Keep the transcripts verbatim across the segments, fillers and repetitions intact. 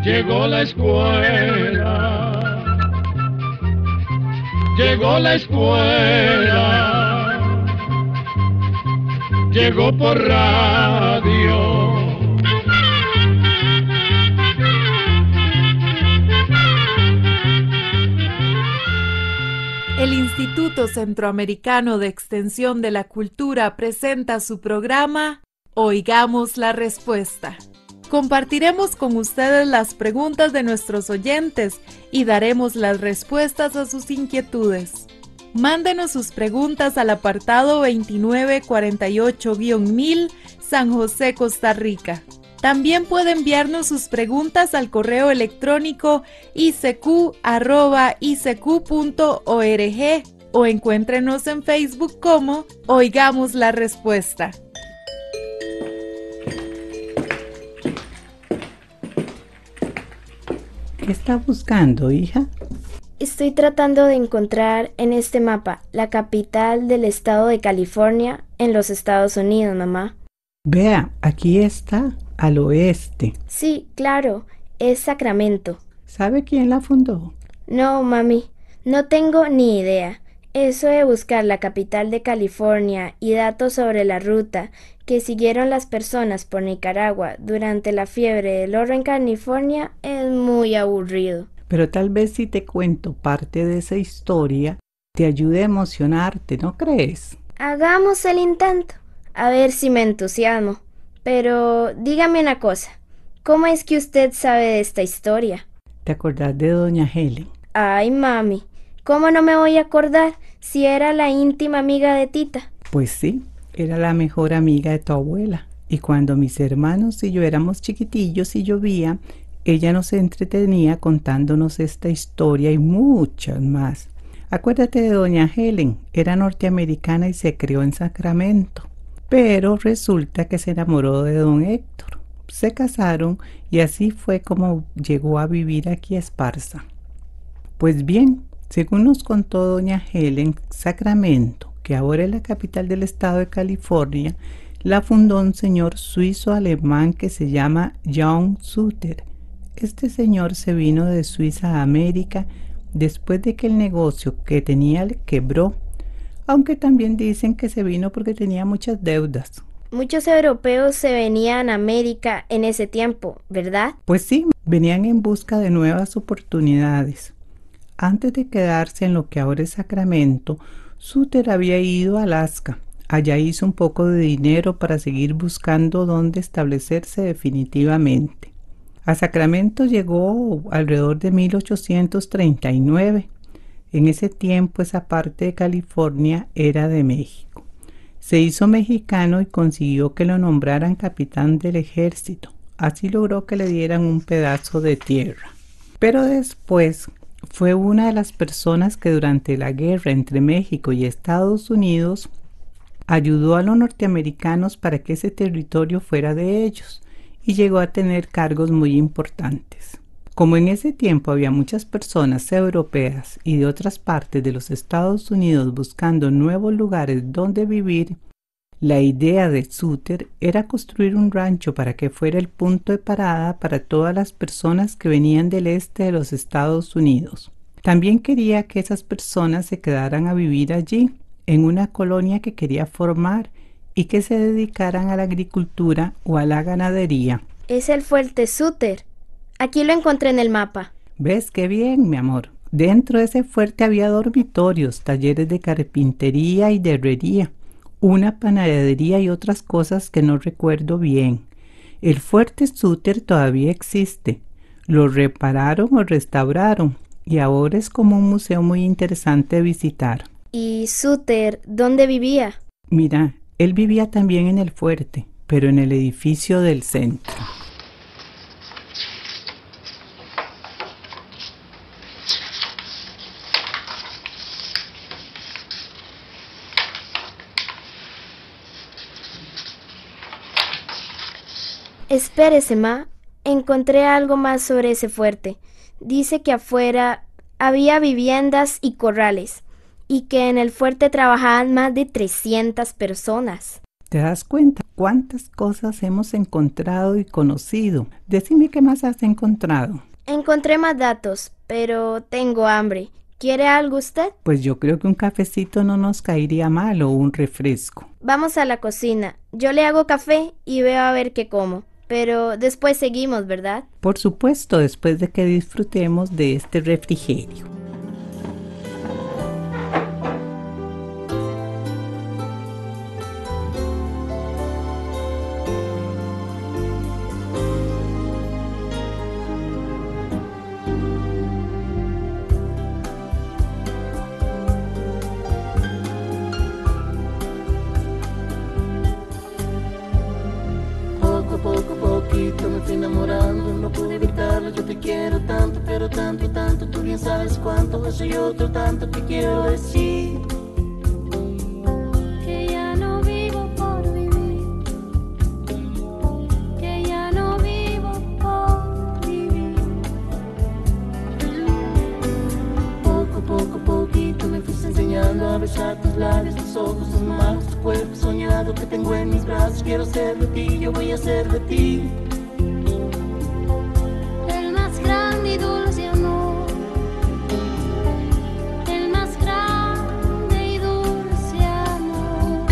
Llegó la escuela, llegó la escuela, llegó por radio. El Instituto Centroamericano de Extensión de la Cultura presenta su programa Oigamos la Respuesta. Compartiremos con ustedes las preguntas de nuestros oyentes y daremos las respuestas a sus inquietudes. Mándenos sus preguntas al apartado veintinueve cuarenta y ocho mil, San José, Costa Rica. También puede enviarnos sus preguntas al correo electrónico i c q arroba i c q punto org o encuéntrenos en Facebook como Oigamos la Respuesta. ¿Qué está buscando, hija? Estoy tratando de encontrar en este mapa la capital del estado de California en los Estados Unidos, mamá. Vea, aquí está, al oeste. Sí, claro, es Sacramento. ¿Sabe quién la fundó? No, mami, no tengo ni idea. Eso de buscar la capital de California y datos sobre la ruta que siguieron las personas por Nicaragua durante la fiebre del oro en California es muy aburrido. Pero tal vez si te cuento parte de esa historia, te ayude a emocionarte, ¿no crees? Hagamos el intento, a ver si me entusiasmo. Pero dígame una cosa, ¿cómo es que usted sabe de esta historia? ¿Te acordás de doña Helen? Ay, mami, ¿cómo no me voy a acordar si era la íntima amiga de Tita? Pues sí, era la mejor amiga de tu abuela. Y cuando mis hermanos y yo éramos chiquitillos y llovía, ella nos entretenía contándonos esta historia y muchas más. Acuérdate de doña Helen, era norteamericana y se crió en Sacramento. Pero resulta que se enamoró de don Héctor. Se casaron y así fue como llegó a vivir aquí a Esparza. Pues bien, según nos contó doña Helen, Sacramento, que ahora es la capital del estado de California, la fundó un señor suizo-alemán que se llama John Suter. Este señor se vino de Suiza a América después de que el negocio que tenía le quebró, aunque también dicen que se vino porque tenía muchas deudas. Muchos europeos se venían a América en ese tiempo, ¿verdad? Pues sí, venían en busca de nuevas oportunidades. Antes de quedarse en lo que ahora es Sacramento, Suter había ido a Alaska. Allá hizo un poco de dinero para seguir buscando dónde establecerse definitivamente. A Sacramento llegó alrededor de mil ochocientos treinta y nueve. En ese tiempo esa parte de California era de México. Se hizo mexicano y consiguió que lo nombraran capitán del ejército. Así logró que le dieran un pedazo de tierra. Pero después fue una de las personas que durante la guerra entre México y Estados Unidos ayudó a los norteamericanos para que ese territorio fuera de ellos y llegó a tener cargos muy importantes. Como en ese tiempo había muchas personas europeas y de otras partes de los Estados Unidos buscando nuevos lugares donde vivir, la idea de Suter era construir un rancho para que fuera el punto de parada para todas las personas que venían del este de los Estados Unidos. También quería que esas personas se quedaran a vivir allí, en una colonia que quería formar y que se dedicaran a la agricultura o a la ganadería. Es el fuerte Suter. Aquí lo encontré en el mapa. ¿Ves qué bien, mi amor? Dentro de ese fuerte había dormitorios, talleres de carpintería y de herrería, una panadería y otras cosas que no recuerdo bien. El fuerte Suter todavía existe. Lo repararon o restauraron y ahora es como un museo muy interesante de visitar. ¿Y Suter dónde vivía? Mira, él vivía también en el fuerte, pero en el edificio del centro. Espérese, ma. Encontré algo más sobre ese fuerte. Dice que afuera había viviendas y corrales, y que en el fuerte trabajaban más de trescientas personas. ¿Te das cuenta? cuántas cosas hemos encontrado y conocido. Decime qué más has encontrado. Encontré más datos, pero tengo hambre. ¿Quiere algo usted? Pues yo creo que un cafecito no nos caería mal o un refresco. Vamos a la cocina. Yo le hago café y veo a ver qué como. Pero después seguimos, ¿verdad? Por supuesto, después de que disfrutemos de este refrigerio. Poco a poquito me fui enamorando, no pude evitarlo, yo te quiero tanto, pero tanto, tanto, tú bien sabes cuánto, eso y otro tanto que quiero decir. Que ya no vivo por vivir, que ya no vivo por vivir. Poco, poco, poquito me fuiste enseñando a besar tus labios, tus ojos, tus manos, tu cuerpo soñado que tengo en mis brazos. Quiero ser de ti, yo voy a ser de ti. El más grande y dulce amor, el más grande y dulce amor.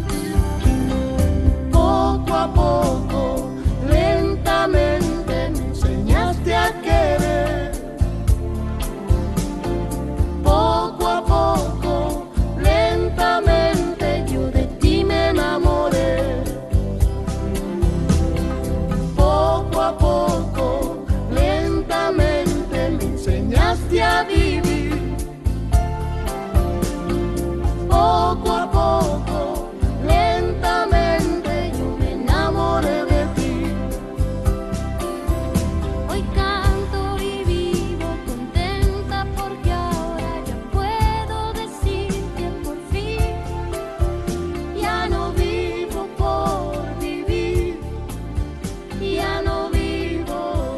Poco a poco, lentamente me enseñaste a querer. Poco a poco, lentamente yo de ti me enamoré. Poco a poco, lentamente me enseñaste a vivir. Poco a poco, lentamente yo me enamoré de ti. Hoy canto y vivo contenta porque ahora ya puedo decir que por fin Ya no vivo por vivir, ya no vivo.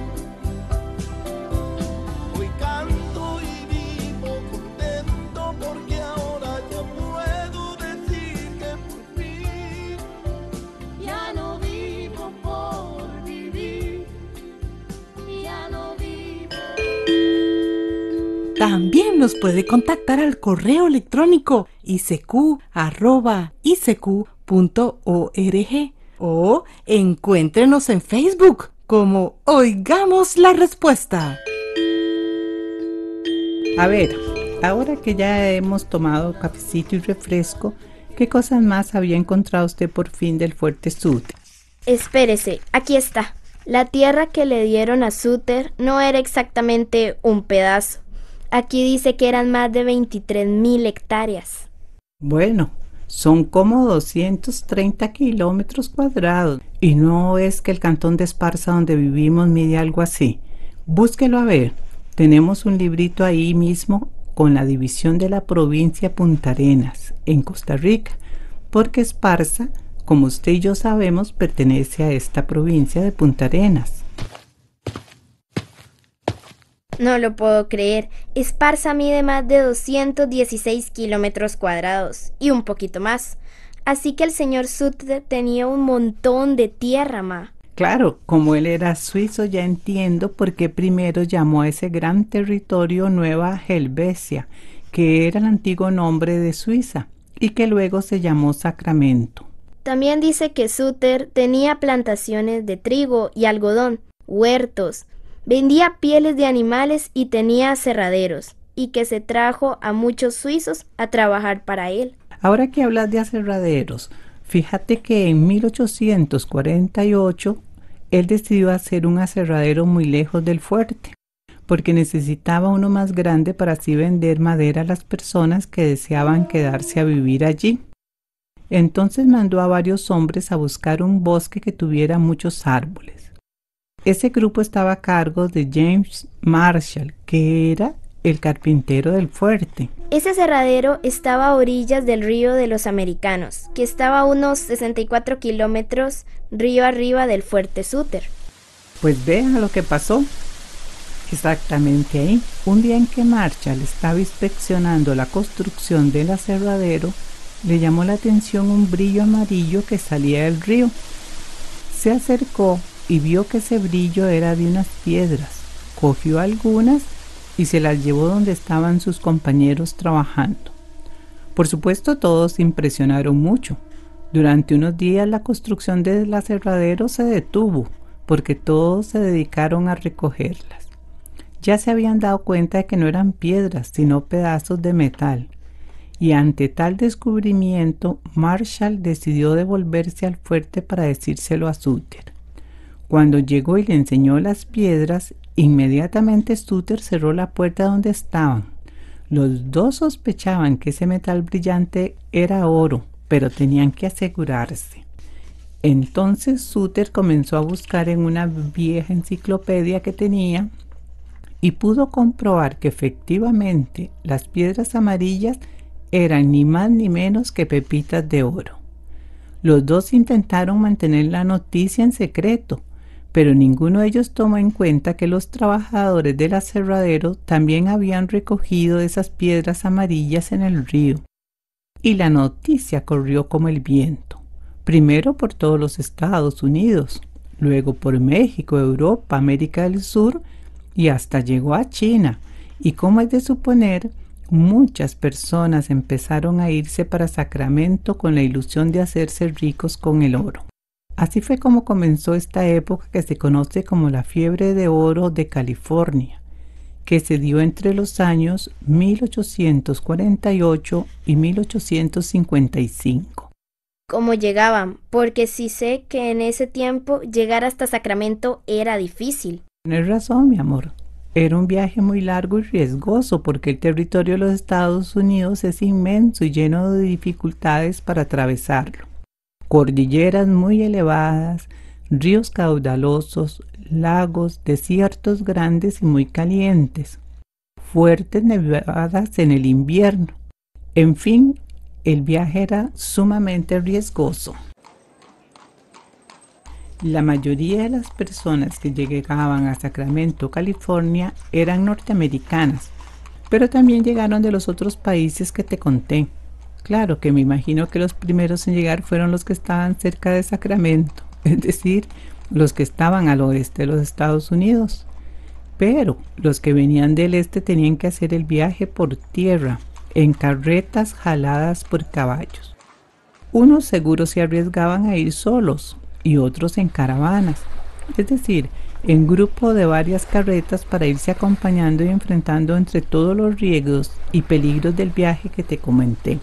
Hoy canto y vivo contento porque ahora ya puedo decir que por fin ya no vivo por vivir, ya no vivo. También nos puede contactar al correo electrónico i c q arroba i c q punto org o encuéntrenos en Facebook como Oigamos la Respuesta. A ver, ahora que ya hemos tomado cafecito y refresco, ¿qué cosas más había encontrado usted por fin del Fuerte Sutter? Espérese, aquí está. La tierra que le dieron a Sutter no era exactamente un pedazo. Aquí dice que eran más de veintitrés mil hectáreas. Bueno, son como doscientos treinta kilómetros cuadrados. Y no es que el cantón de Esparza donde vivimos mide algo así. Búsquelo a ver. Tenemos un librito ahí mismo con la división de la provincia Punta Arenas, en Costa Rica, porque Esparza, como usted y yo sabemos, pertenece a esta provincia de Punta Arenas. No lo puedo creer. Esparza mide más de doscientos dieciséis kilómetros cuadrados y un poquito más. Así que el señor Sutter tenía un montón de tierra, ma. Claro, como él era suizo, ya entiendo por qué primero llamó a ese gran territorio Nueva Helvecia, que era el antiguo nombre de Suiza, y que luego se llamó Sacramento. También dice que Sutter tenía plantaciones de trigo y algodón, huertos, vendía pieles de animales y tenía aserraderos, y que se trajo a muchos suizos a trabajar para él. Ahora que hablas de aserraderos, fíjate que en mil ochocientos cuarenta y ocho él decidió hacer un aserradero muy lejos del fuerte, porque necesitaba uno más grande para así vender madera a las personas que deseaban quedarse a vivir allí. Entonces mandó a varios hombres a buscar un bosque que tuviera muchos árboles. Ese grupo estaba a cargo de James Marshall, que era el carpintero del fuerte. Ese aserradero estaba a orillas del río de los Americanos, que estaba a unos sesenta y cuatro kilómetros río arriba del fuerte Sutter. Pues vea lo que pasó. Exactamente ahí, un día en que Marshall estaba inspeccionando la construcción del aserradero, le llamó la atención un brillo amarillo que salía del río. Se acercó y vio que ese brillo era de unas piedras. Cogió algunas y se las llevó donde estaban sus compañeros trabajando. Por supuesto, todos se impresionaron mucho. Durante unos días la construcción del aserradero se detuvo porque todos se dedicaron a recogerlas. Ya se habían dado cuenta de que no eran piedras, sino pedazos de metal. Y ante tal descubrimiento, Marshall decidió devolverse al fuerte para decírselo a Suter. Cuando llegó y le enseñó las piedras, inmediatamente Suter cerró la puerta donde estaban. Los dos sospechaban que ese metal brillante era oro, pero tenían que asegurarse. Entonces Suter comenzó a buscar en una vieja enciclopedia que tenía y pudo comprobar que efectivamente las piedras amarillas eran ni más ni menos que pepitas de oro. Los dos intentaron mantener la noticia en secreto, pero ninguno de ellos tomó en cuenta que los trabajadores del aserradero también habían recogido esas piedras amarillas en el río. Y la noticia corrió como el viento, primero por todos los Estados Unidos, luego por México, Europa, América del Sur y hasta llegó a China. Y como es de suponer, muchas personas empezaron a irse para Sacramento con la ilusión de hacerse ricos con el oro. Así fue como comenzó esta época que se conoce como la fiebre de oro de California, que se dio entre los años mil ochocientos cuarenta y ocho y mil ochocientos cincuenta y cinco. ¿Cómo llegaban? Porque sí sé que en ese tiempo llegar hasta Sacramento era difícil. Tienes razón, mi amor. Era un viaje muy largo y riesgoso porque el territorio de los Estados Unidos es inmenso y lleno de dificultades para atravesarlo. Cordilleras muy elevadas, ríos caudalosos, lagos, desiertos grandes y muy calientes, fuertes nevadas en el invierno. En fin, el viaje era sumamente riesgoso. La mayoría de las personas que llegaban a Sacramento, California, eran norteamericanas, pero también llegaron de los otros países que te conté. Claro que me imagino que los primeros en llegar fueron los que estaban cerca de Sacramento, es decir, los que estaban al oeste de los Estados Unidos. Pero los que venían del este tenían que hacer el viaje por tierra, en carretas jaladas por caballos. Unos seguros se arriesgaban a ir solos y otros en caravanas, es decir, en grupo de varias carretas para irse acompañando y enfrentando entre todos los riesgos y peligros del viaje que te comenté.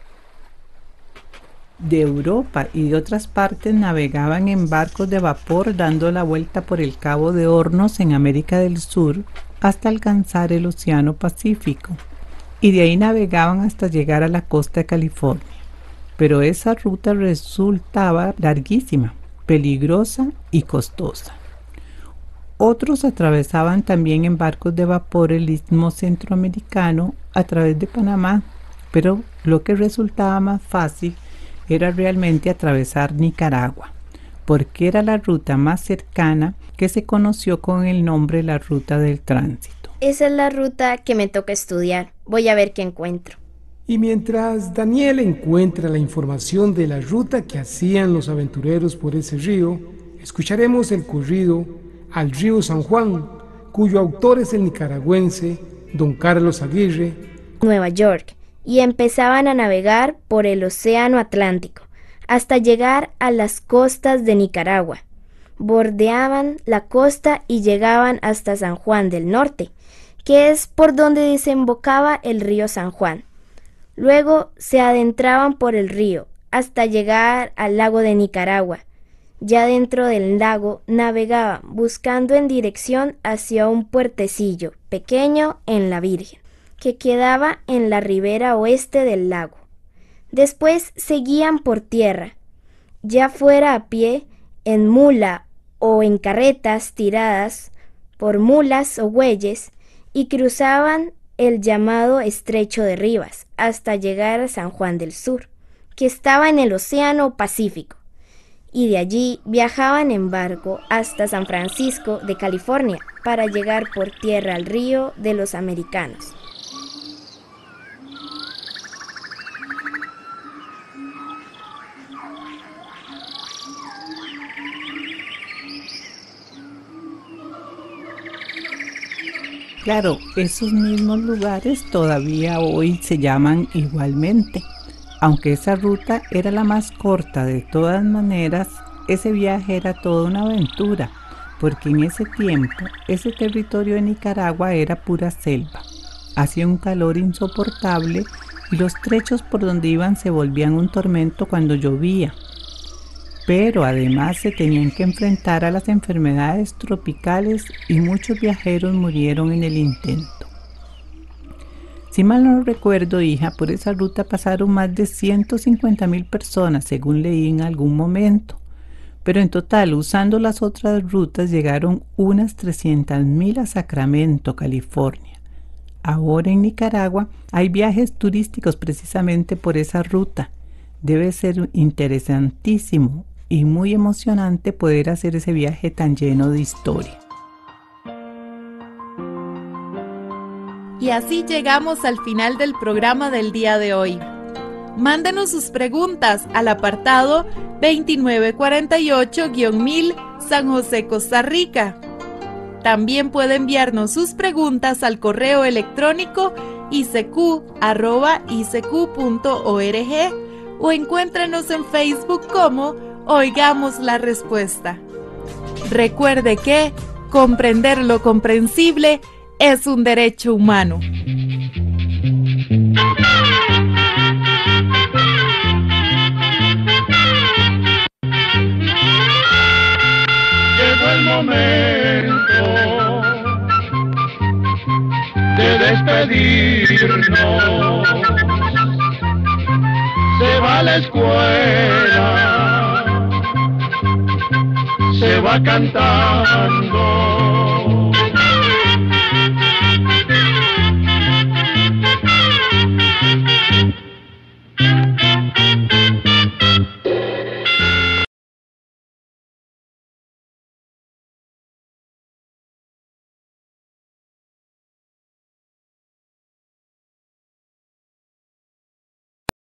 De Europa y de otras partes navegaban en barcos de vapor dando la vuelta por el Cabo de Hornos en América del Sur hasta alcanzar el Océano Pacífico, y de ahí navegaban hasta llegar a la costa de California. Pero esa ruta resultaba larguísima, peligrosa y costosa. Otros atravesaban también en barcos de vapor el istmo centroamericano a través de Panamá, pero lo que resultaba más fácil era realmente atravesar Nicaragua, porque era la ruta más cercana que se conoció con el nombre la ruta del tránsito. Esa es la ruta que me toca estudiar. Voy a ver qué encuentro. Y mientras Daniel encuentra la información de la ruta que hacían los aventureros por ese río, escucharemos el corrido Al río San Juan, cuyo autor es el nicaragüense don Carlos Aguirre. Nueva York, y empezaban a navegar por el Océano Atlántico hasta llegar a las costas de Nicaragua. Bordeaban la costa y llegaban hasta San Juan del Norte, que es por donde desembocaba el río San Juan. Luego se adentraban por el río hasta llegar al lago de Nicaragua. Ya dentro del lago navegaban buscando en dirección hacia un puertecillo pequeño en la Virgen, que quedaba en la ribera oeste del lago. Después seguían por tierra, ya fuera a pie, en mula o en carretas tiradas por mulas o bueyes, y cruzaban el llamado Estrecho de Rivas hasta llegar a San Juan del Sur, que estaba en el Océano Pacífico, y de allí viajaban en barco hasta San Francisco de California para llegar por tierra al río de los Americanos. Claro, esos mismos lugares todavía hoy se llaman igualmente. Aunque esa ruta era la más corta, de todas maneras, ese viaje era toda una aventura, porque en ese tiempo, ese territorio de Nicaragua era pura selva. Hacía un calor insoportable y los trechos por donde iban se volvían un tormento cuando llovía. Pero además se tenían que enfrentar a las enfermedades tropicales y muchos viajeros murieron en el intento. Si mal no recuerdo, hija, por esa ruta pasaron más de ciento cincuenta mil personas, según leí en algún momento. Pero en total, usando las otras rutas, llegaron unas trescientas mil a Sacramento, California. Ahora en Nicaragua hay viajes turísticos precisamente por esa ruta. Debe ser interesantísimo y muy emocionante poder hacer ese viaje tan lleno de historia. Y así llegamos al final del programa del día de hoy. Mándenos sus preguntas al apartado veintinueve cuarenta y ocho mil San José, Costa Rica. También puede enviarnos sus preguntas al correo electrónico i c q arroba i c q punto org o encuéntrenos en Facebook como Oigamos la Respuesta. Recuerde que comprender lo comprensible es un derecho humano. Llegó el momento de despedirnos. Se va a la escuela, se va cantando.